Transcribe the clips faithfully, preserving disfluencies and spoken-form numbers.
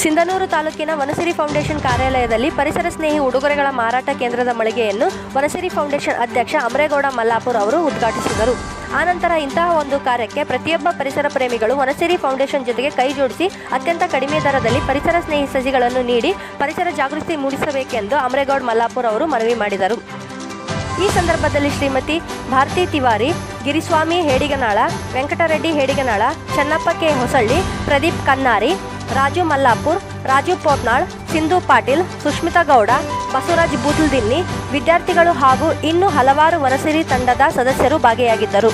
ಸಿಂಧನೂರು ತಾಲೂಕಿನ ವನಸಿರಿ ಫೌಂಡೇಶನ್ ಕಾರ್ಯಾಲಯದಲ್ಲಿ ಪರಿಸರ ಸ್ನೇಹಿ ಉಡುಗೊರೆಗಳ ಮಾರಾಟ ಕೇಂದ್ರದ ಮಳಿಗೆಯನ್ನು ವನಸಿರಿ ಫೌಂಡೇಶನ್ ಅಧ್ಯಕ್ಷ ಅಮರೇಗೌಡ ಮಲ್ಲಾಪುರ್ ಅವರು ಉದ್ಘಾಟಿಸಿದರು. ಆನಂತರ ಇಂತಹ ಒಂದು ಕಾರ್ಯಕ್ಕೆ ಪ್ರತಿಯೊಬ್ಬ ಪರಿಸರ ಪ್ರೇಮಿಗಳು ವನಸಿರಿ ಫೌಂಡೇಶನ್ ಜೊತೆಗೆ ಕೈ ಜೋಡಿಸಿ ಅತ್ಯಂತ ಕಡಿಮೆ ದರದಲ್ಲಿ ಪರಿಸರ ಸ್ನೇಹಿ ಸಸಿಗಳನ್ನು ನೀಡಿ ಪರಿಸರ ಜಾಗೃತಿ ಮೂಡಿಸಬೇಕೆಂದು ಅಮರೇಗೌಡ ಮಲ್ಲಾಪುರ್ ಅವರು ಮನವಿ ಮಾಡಿದರು. ಈ ಸಂದರ್ಭದಲ್ಲಿ ಶ್ರೀಮತಿ ಭಾರತಿ ತಿವಾರಿ, ಗಿರಿಸ್ವಾಮಿ ಹೇಡಿಗನಾಳ, ವೆಂಕಟರೆಡ್ಡಿ ಹೇಡಿಗನಾಳ, ಚನ್ನಪ್ಪ ಕೆ ಹೊಸಳ್ಳಿ, ಪ್ರದೀಪ್ ಕನ್ನಾರಿ, ರಾಜು ಮಲ್ಲಾಪುರ್, ರಾಜು ಪೋತ್ನಾಳ್, ಸಿಂಧು ಪಾಟೀಲ್, ಸುಷ್ಮಿತಾ ಗೌಡ, ಬಸವರಾಜ್ ಬೂದಲ್ದಿನ್ನಿ, ವಿದ್ಯಾರ್ಥಿಗಳು ಹಾಗೂ ಇನ್ನೂ ಹಲವಾರು ವನಸಿರಿ ತಂಡದ ಸದಸ್ಯರು ಭಾಗಿಯಾಗಿದ್ದರು.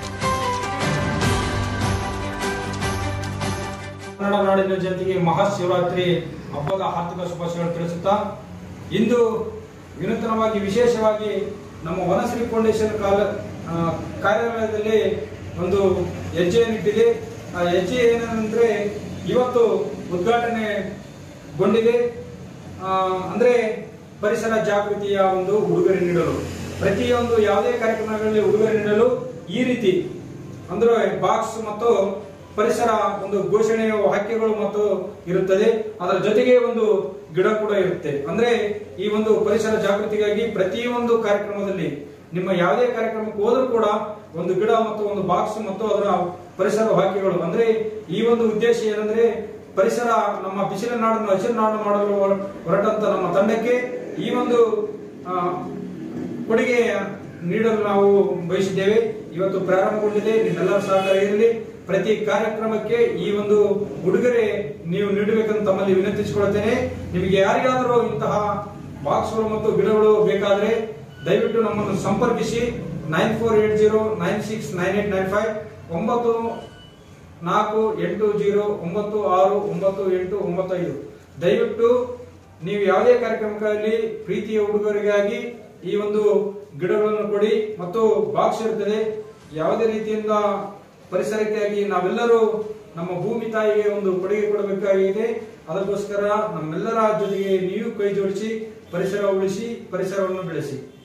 ಕನ್ನಡ ನಾಡಿನ ಜನತೆಗೆ ಮಹಾಶಿವರಾತ್ರಿ ಹಬ್ಬದ ಹಾರ್ದಿಕ ಶುಭಾಶಯಗಳು ತಿಳಿಸುತ್ತಾ, ಇಂದು ವಿನೂತನವಾಗಿ ವಿಶೇಷವಾಗಿ ನಮ್ಮ ವನಸಿರಿ ಫೌಂಡೇಶನ್ ಕಾಲ ಕಾರ್ಯಾಲಯದಲ್ಲಿ ಒಂದು ಹೆಜ್ಜೆಯನ್ನಿಟ್ಟಿದೆ. ಆ ಹೆಜ್ಜೆ ಏನಂದ್ರೆ ಇವತ್ತು ಉದ್ಘಾಟನೆಗೊಂಡಿದೆ. ಅಂದ್ರೆ ಪರಿಸರ ಜಾಗೃತಿಯ ಒಂದು ಉಡುಗೊರೆ ನೀಡಲು, ಪ್ರತಿಯೊಂದು ಯಾವುದೇ ಕಾರ್ಯಕ್ರಮಗಳಲ್ಲಿ ಉಡುಗೊರೆ ನೀಡಲು ಈ ರೀತಿ ಅಂದ್ರೆ ಬಾಕ್ಸ್ ಮತ್ತು ಪರಿಸರ ಒಂದು ಘೋಷಣೆಯ ವಾಕ್ಯಗಳು ಮತ್ತು ಇರುತ್ತದೆ. ಅದರ ಜೊತೆಗೆ ಒಂದು ಗಿಡ ಕೂಡ ಇರುತ್ತೆ. ಅಂದ್ರೆ ಈ ಒಂದು ಪರಿಸರ ಜಾಗೃತಿಗಾಗಿ ಪ್ರತಿಯೊಂದು ಕಾರ್ಯಕ್ರಮದಲ್ಲಿ ನಿಮ್ಮ ಯಾವುದೇ ಕಾರ್ಯಕ್ರಮಕ್ಕೆ ಹೋದ್ರೂ ಕೂಡ ಒಂದು ಗಿಡ ಮತ್ತು ಒಂದು ಬಾಕ್ಸ್ ಮತ್ತು ಅದರ ಪರಿಸರ ವಾಕ್ಯಗಳು. ಅಂದ್ರೆ ಈ ಒಂದು ಉದ್ದೇಶ ಏನಂದ್ರೆ ಪರಿಸರ ನಮ್ಮ ಬಿಸಿಲ ನಾಡನ್ನು ಹಸಿರು ನಾಡು ಮಾಡಲು ಹೊರಟಂತ ನಮ್ಮ ತಂಡಕ್ಕೆ ಈ ಒಂದು ಕೊಡುಗೆ ನೀಡಲು ನಾವು ಬಯಸಿದ್ದೇವೆ. ಇವತ್ತು ಪ್ರಾರಂಭಗೊಂಡಿದೆ. ನಿಮ್ಮೆಲ್ಲರ ಸಹಕಾರ ಇರಲಿ. ಪ್ರತಿ ಕಾರ್ಯಕ್ರಮಕ್ಕೆ ಈ ಒಂದು ಉಡುಗೊರೆ ನೀವು ನೀಡಬೇಕಂತ ತಮ್ಮಲ್ಲಿ ವಿನಂತಿಸಿಕೊಳ್ಳುತ್ತೇನೆ. ನಿಮಗೆ ಯಾರಿಗಾದರೂ ಇಂತಹ ಬಾಕ್ಸ್ಗಳು ಮತ್ತು ಗಿಡಗಳು ಬೇಕಾದ್ರೆ ದಯವಿಟ್ಟು ನಮ್ಮನ್ನು ಸಂಪರ್ಕಿಸಿ. Nine four eight zero nine six nine eight nine five ಒಂಬತ್ತು ನಾಲ್ಕು ಎಂಟು ಜೀರೋ ಒಂಬತ್ತು ಆರು ಒಂಬತ್ತು ಎಂಟು ಒಂಬತ್ತು ಐದು. ದಯವಿಟ್ಟು ನೀವು ಯಾವುದೇ ಕಾರ್ಯಕ್ರಮಗಳಲ್ಲಿ ಪ್ರೀತಿಯ ಉಡುಗೊರೆಗಾಗಿ ಈ ಒಂದು ಗಿಡಗಳನ್ನು ಕೊಡಿ ಮತ್ತು ಬಾಕ್ಸ್ ಇರುತ್ತದೆ. ಯಾವುದೇ ರೀತಿಯಿಂದ ಪರಿಸರಕ್ಕಾಗಿ ನಾವೆಲ್ಲರೂ ನಮ್ಮ ಭೂಮಿ ತಾಯಿಗೆ ಒಂದು ಕೊಡುಗೆ ಕೊಡಬೇಕಾಗಿದೆ. ಅದಕ್ಕೋಸ್ಕರ ನಮ್ಮೆಲ್ಲರ ಜೊತೆಗೆ ನೀವು ಕೈ ಜೋಡಿಸಿ ಪರಿಸರ ಉಳಿಸಿ ಪರಿಸರವನ್ನು ಬೆಳೆಸಿ.